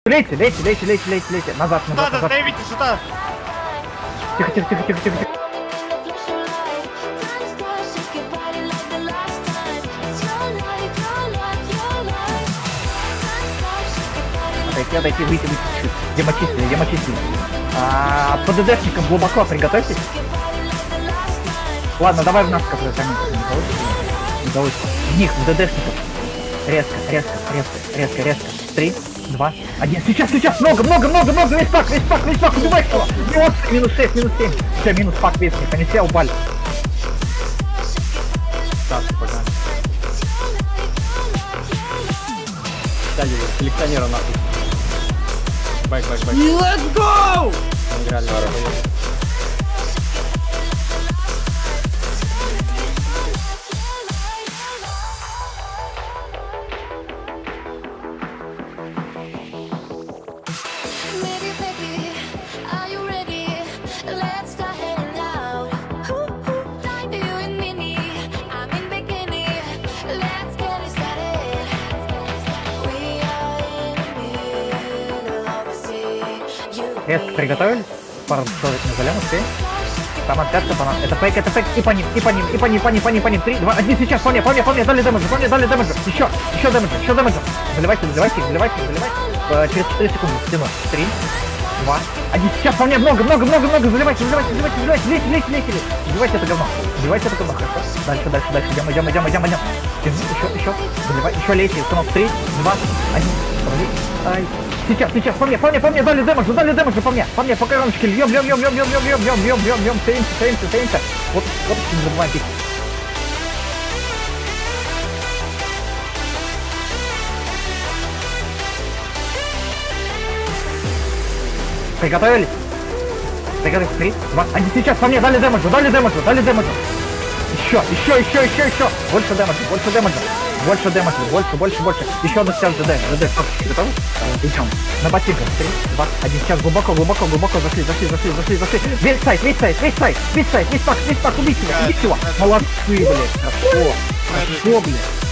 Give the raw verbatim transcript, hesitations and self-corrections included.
Лейте, лейте, лейте, лейте, лейте, лейте. Назад, назад, Сюда, назад. заставите, сюда. Тихо, тихо, тихо, тихо, тихо, тихо. Отойти, отойти, выйти, выйти чуть-чуть. Демочистили, демочистили. А, по ДДшникам глубоко приготовьтесь. Ладно, давай в нас как-то там не получится. Не получится. В них, в ДДшников. Резко, резко, резко, резко, резко. Три, два, один. Сейчас, сейчас, много, много, много, много. Весь пак, весь пак, весь пак. Убивай его. Вот, минус шесть, минус семь. Все, минус пак весь. Они все упали. Так, пока. Дали коллекционера нахуй. Байк, байк, байк. Let's go! Он реально работает. Резко приготовились. Пару человек на залем, успеем. Там отпятка, банан. Это фейк, это фейк. И по ним, и по ним, и по ним, по ним, по ним, по ним. Три, два, один, сейчас, по мне, по мне, по мне, дали дэмэджа, по мне, дали дэмэджа. Еще, еще дэмэджа, еще дэмэджа. Заливайте, заливайте, заливайте, заливайте. Э, через четыре секунды стену. Три, два, один, сейчас, по мне, много, много, много, много. Заливайте, заливайте, заливайте, заливайте, лейте, лейте, лейте, лейте. Заливайте это говно. Заливайте это говно, хорошо. Дальше, дальше, дальше. Идем, идем, идем, идем, идем. Еще, еще. Заливай, еще лейте. Станок. Три, два, один. Ай. Сейчас, сейчас, по мне, по мне, по мне, дали дэмэджу, дали дэмэджу, по мне, по мне, по короночке, льем, льем, льем, льем, льем, льем, льем, льем, льем, льем, льем, стоимся, стоимся, стоимся. Вот, вот, не забываем пить. Приготовились? Приготовились, три, два, один, сейчас, по мне, дали дэмэджу, дали дэмэджу, дали дэмэджу. Еще, еще, еще, еще, еще. Больше дэмэджа, больше дэмэджа. Больше дэмэджа, больше, больше, больше. Еще одну сейчас ДД. ДД, готов? Идем. На ботинках. Три, два, один. Сейчас глубоко, глубоко, глубоко зашли, зашли, зашли, зашли, зашли. Весь сайт, весь сайт, весь сайт, весь сайт, весь пак, весь пак, убить его, убить его. Молодцы, блядь. Хорошо. Хорошо, блядь.